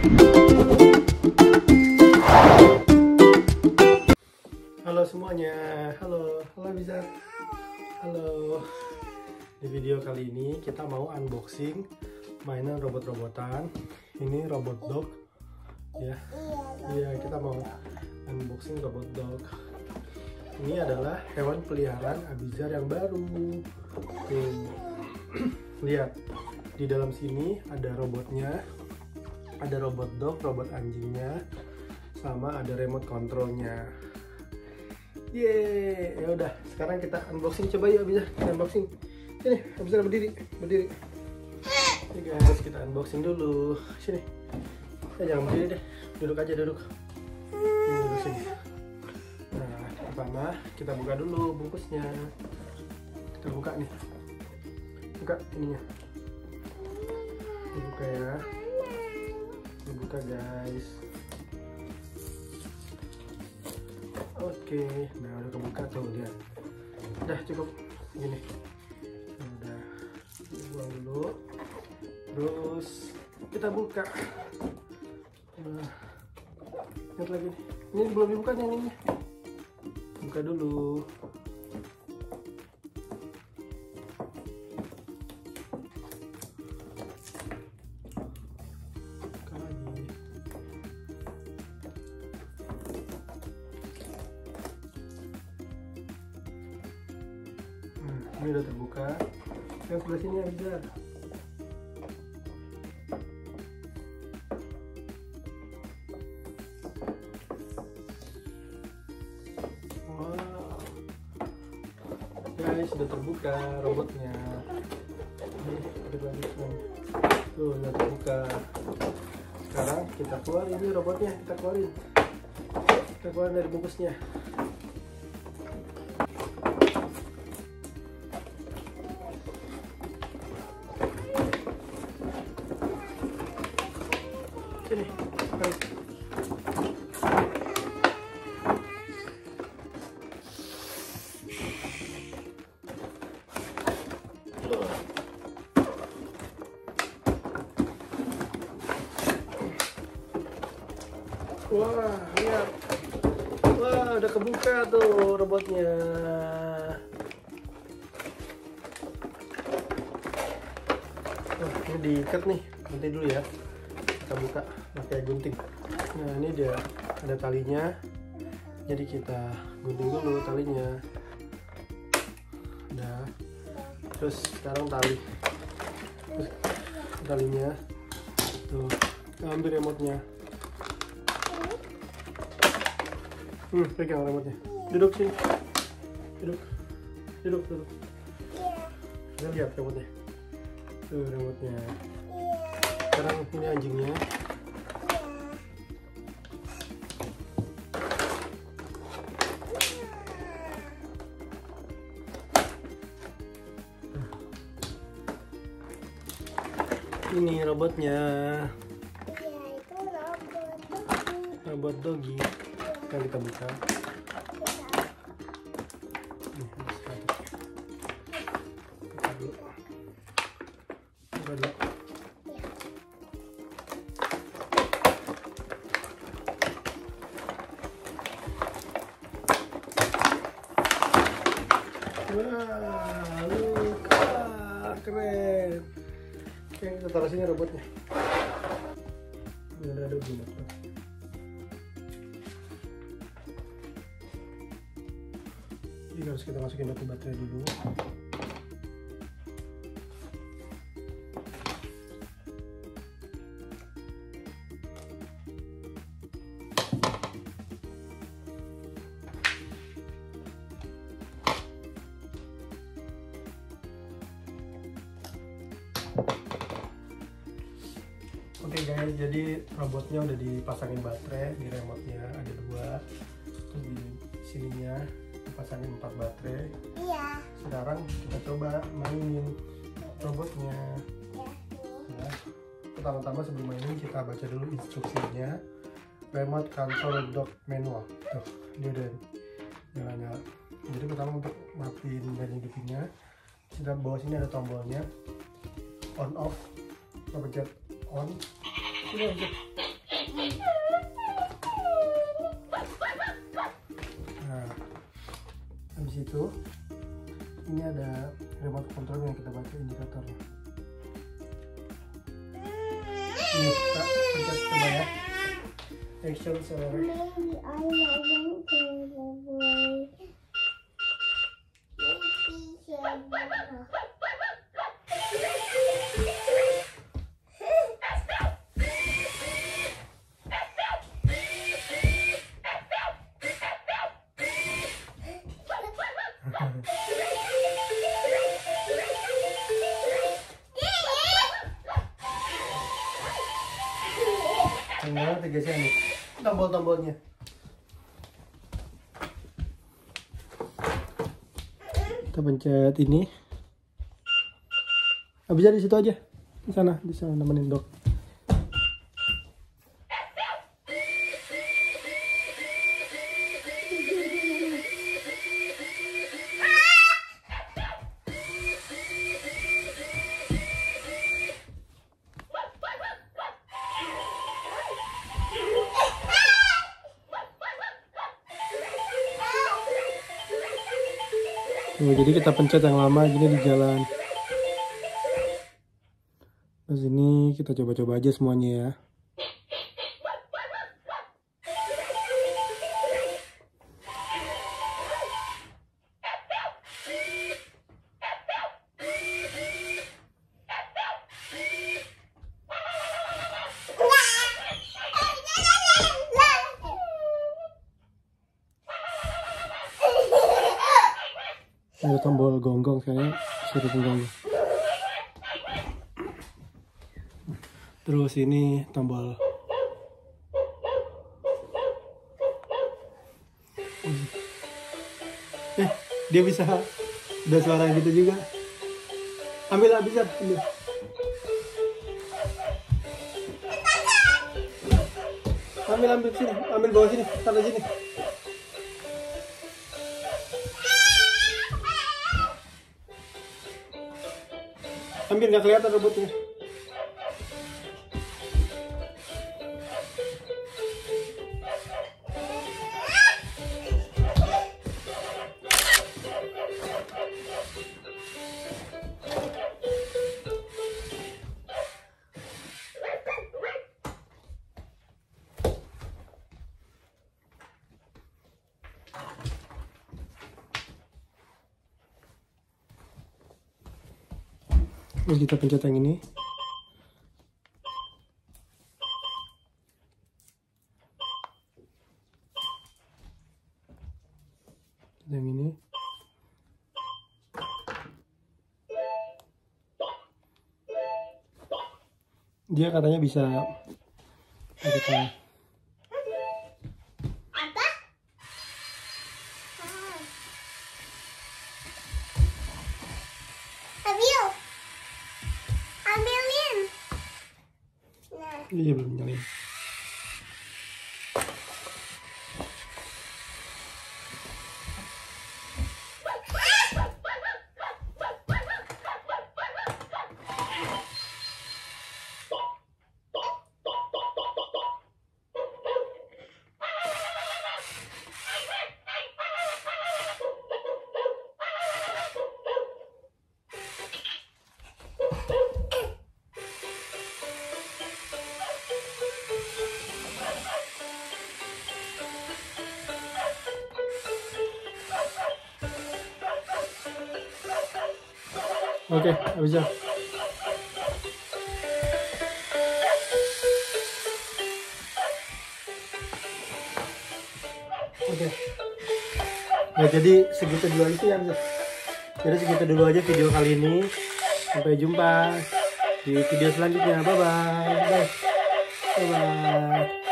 Halo semuanya, halo Bizar, halo. Di video kali ini kita mau unboxing mainan robot-robotan. Ini robot dog, ya. Iya, kita mau unboxing robot dog. Ini adalah hewan peliharaan Abizar yang baru. Lihat, di dalam sini ada robotnya, ada robot dog, robot anjingnya, sama ada remote controlnya. Yeay, ya udah. Sekarang kita unboxing, coba yuk Abizar, kita unboxing. Sini, Abizar berdiri. Ini guys, kita unboxing dulu. Sini. Jangan berdiri deh, duduk aja, duduk. Duduk sini. Nah, pertama kita buka dulu bungkusnya. Kita buka nih. Buka ininya. Dibuka ya. Dibuka guys. Oke, nah udah kebuka tuh, lihat. Udah cukup gini. Udah buang dulu. Terus kita buka. Nah, lihat lagi nih. Ini belum dibuka yang ini. Buka dulu. Buka lagi. Ini udah terbuka. Yang sebelah sini Abizar. Wow. Guys, sudah terbuka robotnya. Tuh, udah terbuka. Sekarang kita keluar ini robotnya, kita keluarin. Kita keluarin dari bungkusnya. Sini, tarik. Wah, lihat. Wah, udah kebuka tuh robotnya. Wah, ini diikat nih. Nanti dulu ya. Kita buka pakai gunting. Nah, ini dia ada talinya. Jadi kita gunting dulu talinya. Nah, terus sekarang terus talinya. Tuh, kita ambil remote-nya. Pegang remote-nya. Duduk sini. Duduk. Kita lihat remote-nya. Tuh remote-nya. Sekarang ini anjingnya. Ini robotnya. Robot doggy. Sekarang kita buka. Buka dulu. Wah, luka, keren. Oke, kita taruh sini robotnya. Ini ada guna. Ini harus kita masukin batu baterai dulu. Oke guys, jadi robotnya udah dipasangin baterai, di remote-nya ada 2, terus di sininya dipasangin 4 baterai. Iya. Sekarang kita coba mainin robotnya. Ya. Pertama-tama sebelum mainin kita baca dulu instruksinya. Remote control dog manual. Tuh, ini udah nyala-nyala. Jadi pertama untuk matiin dan hidupinnya, kita bawah sini ada tombolnya, on off, kita pencet on. Sudah, Nah, habis itu ini ada remote control yang kita baca indikatornya. Ini kita pencet coba ya. Action accelerate. Tinggal digeser nih tombol-tombolnya. Kita pencet ini. Bisa di situ aja. Di sana nemenin dok. Oh, jadi kita pencet yang lama gini di jalan. Terus ini kita coba-coba aja semuanya ya. Ada tombol gonggong, kayaknya suruh gonggong. Terus ini tombol. Dia bisa ada suara gitu juga. Ambil lah, bisa ambil. Ambil sini, ambil bawah sini, taruh sini. Ambil, nggak kelihatan robotnya. Terus kita pencet yang ini. Yang ini. Dia katanya bisa kita iya belum nyalain. Oke, bisa. Oke. Nah, jadi segitu dulu aja ya. Jadi segitu dulu aja video kali ini. Sampai jumpa di video selanjutnya. Bye bye. Bye bye.